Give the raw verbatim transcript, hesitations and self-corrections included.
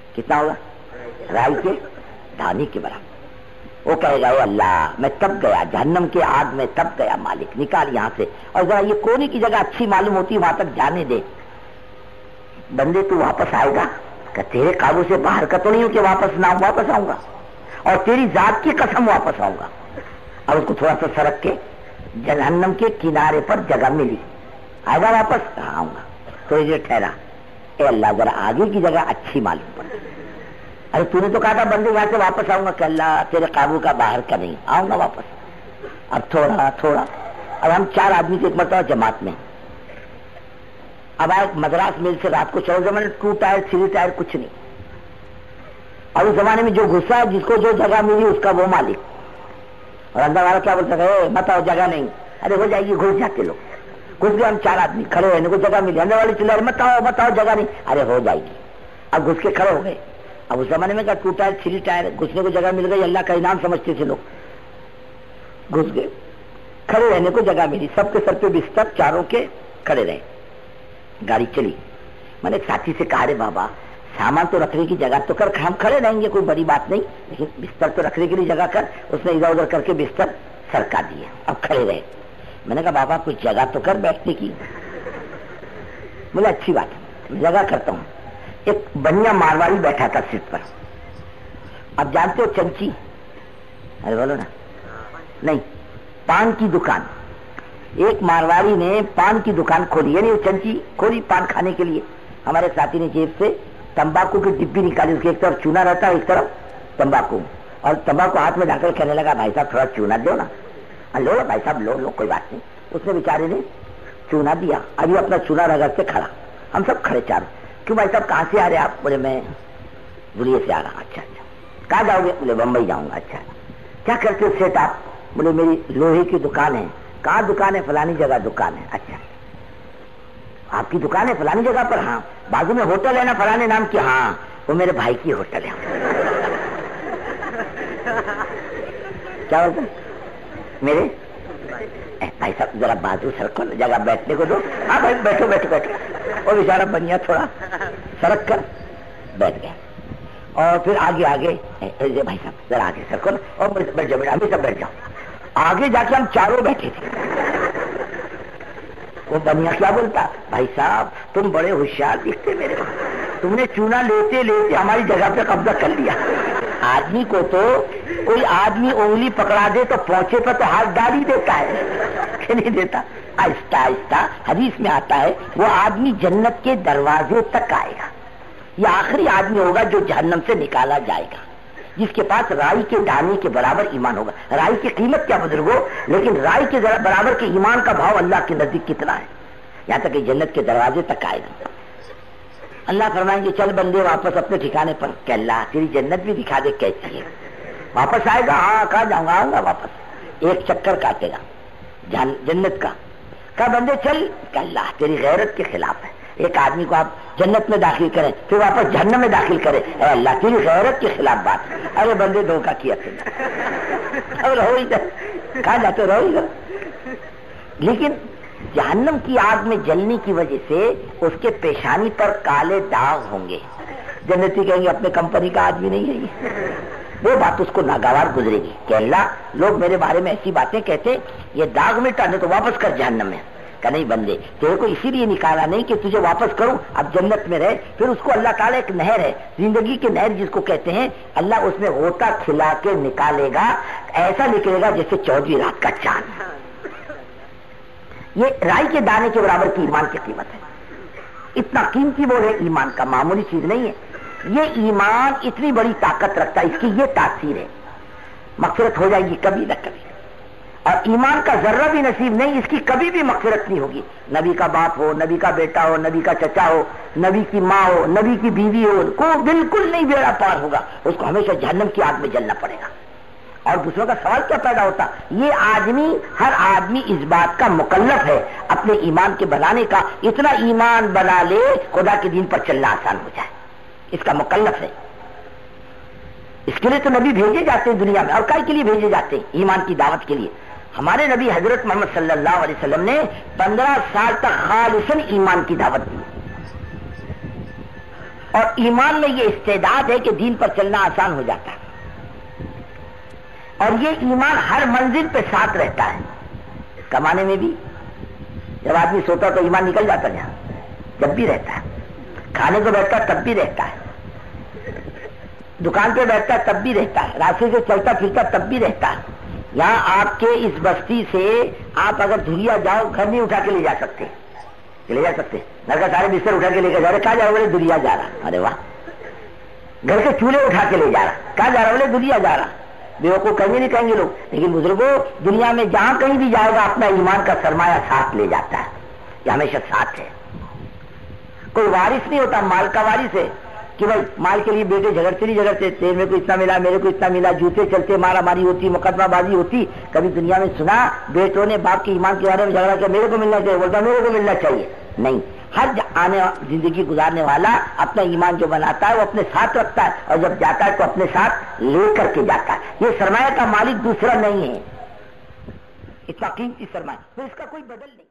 کتنا ہوگا؟ رائی کے دانے کے برابر. وہ کہے گا اے اللہ میں تب گیا جہنم کے آگ میں تب گیا مالک نکال یہاں سے, اور ذرا یہ کونے کی جگہ اچھی معلوم ہوتی وہاں تک جانے دے. بندے تو واپس آئے گا کہ تیرے قابو سے باہر کا تو نہیں ہوں کہ واپس نہ واپس آؤں گا, اور تیری ذات کی قسم واپس آؤں گا. اور اس کو تھوڑا سا سرک کے جہنم کے کنارے پر جگہ ملی, آئے گا واپس؟ ہاں آؤں گا. تھوڑی دیر ٹھہرا, اے اللہ ذرا آگے کی جگہ اچھی معلوم پڑ. ارے تو نے تو کہا تھا بندے یہاں سے واپس آؤں گا, کہ اللہ تیرے قابو کا باہر کا نہیں, آؤں گا واپس. اب تھوڑا تھوڑا, اب ہم چار آدمی سے ایک مرتبہ جماعت میں, اب آئے مدراس میل سے رات کو چلو زمانے ٹو ٹائر تھری ٹائر کچھ نہیں, اور اس زمانے میں جو گھسا ہے جس کو جو جگہ ملی اس کا وہ مالک, اور اندر والا کیا بولتا ہے مت آؤ جگہ نہیں, ارے ہو جائے گی, گھس جاتے لوگ. گھس گئے ہم چار آدمی, کھڑے رہنے کو جگہ ملی, اندر والے چلے مت آؤ مت آؤ جگہ نہیں, ارے ہو جائے گی. اب گھس کے کھڑے ہو گئے. اب اس زمانے میں کیا ٹو ٹائر تھری ٹائر گھسنے کو جگہ مل گئی, اللہ کا انعام سمجھتے تھے لوگ. گھس گئے, کھڑے رہنے کو جگہ ملی, سب کے سر پہ بستر, چاروں کے کھڑے رہے. گاڑی چلی. میں نے ایک ساتھی سے کہا رے بابا سامان تو رکھنے کی جگہ تو کر, ہم کھڑے رہیں گے کوئی بڑی بات نہیں, لیکن بستر تو رکھنے کے لیے جگہ کر. اس نے ادھر ادھر کر کے بستر سرکا دیے, اب کھڑے رہے. میں نے کہا بابا کچھ جگہ تو کر بیٹھنے کی. بولے اچھی بات ہے میں جگہ کرتا ہوں. ایک بنیا مارواڑی بیٹھا تھا سیٹ پر. اب جانتے ہو چنچی, ارے بولو نا, نہیں, پان کی دکان. ایک مارواڑی نے پان کی دکان کھولی, یعنی وہ چنچی کھولی پان کھانے کے لیے. ہمارے ساتھی نے جیب سے تمباکو کی ڈبی نکالی, اس کے ایک طرف چونا رہتا ہے ایک طرف تمباکو, اور تمباکو ہاتھ میں ڈال کر کہنے لگا بھائی صاحب تھوڑا چونا دو نا. لو بھائی صاحب لو لو کوئی بات نہیں. اس نے بیچارے نے چونا دیا, ابھی اپنا چونا رگڑ سے کھڑا. ہم سب کھڑے چار. کیوں بھائی صاحب کہاں سے آ رہے آپ؟ بولے میں بریے سے آ رہا. اچھا اچھا, کہاں جاؤ گے؟ بولے بمبئی جاؤں گا. اچھا, کیا کرتے ہو سیٹ آپ؟ بولے میری لوہے کی دکان ہے. کہاں دکان ہے؟ فلانی جگہ دکان ہے. اچھا, آپ کی دکان ہے فلانی جگہ پر؟ ہاں. بازو میں ہوٹل ہے نا فلانے نام کی؟ ہاں, وہ میرے بھائی کی ہوٹل ہے. کیا بولتے میرے بھائی صاحب ذرا بازو سرکو, جگہ بیٹھنے کو دو. ہاں بھائی بیٹھو بیٹھو بیٹھو. وہ بیچارہ بنیا تھوڑا سرک کر بیٹھ گیا, اور پھر آگے آگے بھائی صاحب ذرا آگے سرکو, اور بیٹھ جاؤ, ہمیں سب بیٹھ جاؤ. آگے جا کے ہم چاروں بیٹھے تھے. وہ بنیا کیا بولتا, بھائی صاحب تم بڑے ہوشیار دکھتے میرے کو, تم نے چونا لیتے لیتے ہماری جگہ پہ قبضہ کر لیا. آدمی کو تو کوئی آدمی انگلی پکڑا دے تو پہنچے پر تو ہاتھ ڈال ہی دیتا ہے کہ نہیں دیتا. آہستہ آہستہ حدیث میں آتا ہے وہ آدمی جنت کے دروازے تک آئے گا. یہ آخری آدمی ہوگا جو جہنم سے نکالا جائے گا, جس کے پاس رائی کے دانے کے برابر ایمان ہوگا. رائی کی قیمت کیا بزرگو, لیکن رائی کے برابر کے ایمان کا بھاؤ اللہ کے نزدیک کتنا ہے, یہاں تک کہ جنت کے دروازے تک آئے گا. اللہ فرمائیں گے چل بندے واپس اپنے ٹھکانے پر, کہ اللہ تیری جنت بھی دکھا دے کیسی ہے. واپس آئے گا, ہاں کہاں جاؤں گا, آؤں گا واپس. ایک چکر کاٹے گا جنت کا, کہا بندے چل, کہ اللہ تیری غیرت کے خلاف ہے. ایک آدمی کو آپ جنت میں داخل کریں پھر واپس جہنم میں داخل کریں, اے اللہ تیری غیرت کے خلاف بات. ارے بندے دھوکہ کیا تم نے, اب رہو ادھر, کہاں جاتے رہو ادھر. لیکن جہنم کی آگ میں جلنے کی وجہ سے اس کے پیشانی پر کالے داغ ہوں گے. جنتی کہیں گے اپنے کمپنی کا آدمی نہیں ہے یہ. وہ بات اس کو ناگوار گزرے گی کہ اللہ لوگ میرے بارے میں ایسی باتیں کہتے, یہ داغ مٹا نہیں تو واپس کر جہنم میں. کہ نہیں بندے تیرے کو اسی لیے نکالا نہیں کہ تجھے واپس کروں, اب جنت میں رہے. پھر اس کو اللہ تعالیٰ ایک نہر ہے, زندگی کی نہر جس کو کہتے ہیں, اللہ اس میں غوطہ کھلا کے نکالے گا, ایسا نکلے گا جیسے چودہویں رات کا چاند. یہ رائی کے دانے کے برابر کی ایمان کی قیمت ہے. اتنا قیمتی وہ ہے ایمان کا, معمولی چیز نہیں ہے. یہ ایمان اتنی بڑی طاقت رکھتا ہے, اس کی یہ تاثیر ہے, مغفرت ہو جائے گی کبھی نہ کبھی. اور ایمان کا ذرہ بھی نصیب نہیں, اس کی کبھی بھی مغفرت نہیں ہوگی. نبی کا باپ ہو, نبی کا بیٹا ہو, نبی کا چچا ہو, نبی کی ماں ہو, نبی کی بیوی ہو, کو بالکل نہیں بیڑا پار ہوگا, اس کو ہمیشہ جہنم کی آگ میں جلنا پڑے گا. اور دوسروں کا سوال کیا پیدا ہوتا, یہ آدمی, ہر آدمی اس بات کا مکلف ہے اپنے ایمان کے بنانے کا, اتنا ایمان بنا لے خدا کے دین پر چلنا آسان ہو جائے, اس کا مکلف ہے. اس کے لیے تو نبی بھیجے جاتے ہیں دنیا میں, اور کائے کے لیے بھیجے جاتے ہیں؟ ایمان کی دعوت کے لیے. ہمارے نبی حضرت محمد صلی اللہ علیہ وسلم نے پندرہ سال تک خالصاً ایمان کی دعوت دی. اور ایمان میں یہ استعداد ہے کہ دین پر چلنا آسان ہو جاتا ہے، اور یہ ایمان ہر منزل پہ ساتھ رہتا ہے. کمانے میں بھی جب آدمی سوتا تو ایمان نکل جاتا ہے، جب بھی رہتا ہے. کھانے کو بیٹھتا ہے تب بھی رہتا ہے، دکان پہ بیٹھتا ہے تب بھی رہتا ہے، راستے سے چلتا پھرتا تب بھی رہتا ہے. یہاں آپ کے اس بستی سے آپ اگر دھریا جاؤ گھر نہیں اٹھا کے لے جا سکتے، لے جا سکتے گھر کا سارے بستر اٹھا کے لے کے جا رہے. کہاں جا رہا بولے دھریا جا رہا. ارے واہ. گھر کے چولہے اٹھا کے لے جا رہا. کہاں جا رہا بولے دھریا جا رہا. بیوقوف کہیں گے نہیں کہیں گے لوگ، لیکن بزرگوں دنیا میں جہاں کہیں بھی جائے گا اپنا ایمان کا سرمایہ ساتھ لے جاتا ہے. یہ ہمیشہ ساتھ ہے. کوئی وارث نہیں ہوتا، مال کا وارث ہے کہ بھائی مال کے لیے بیٹے جھگڑتے نہیں جھگڑتے، تیرے میں کو اتنا ملا میرے کو اتنا ملا، جوتے چلتے مارا ماری ہوتی، مقدمہ بازی ہوتی. کبھی دنیا میں سنا بیٹوں نے باپ کے ایمان کے بارے میں جھگڑا کیا میرے کو ملنا چاہیے، بولتا میرے کو ملنا چاہیے؟ نہیں. ہر آنے زندگی گزارنے والا اپنا ایمان جو بناتا ہے وہ اپنے ساتھ رکھتا ہے، اور جب جاتا ہے تو اپنے ساتھ لے کر کے جاتا ہے. یہ سرمایہ کا مالک دوسرا نہیں ہے، اتنا قیمتی سرمایہ، پھر اس کا کوئی بدل نہیں.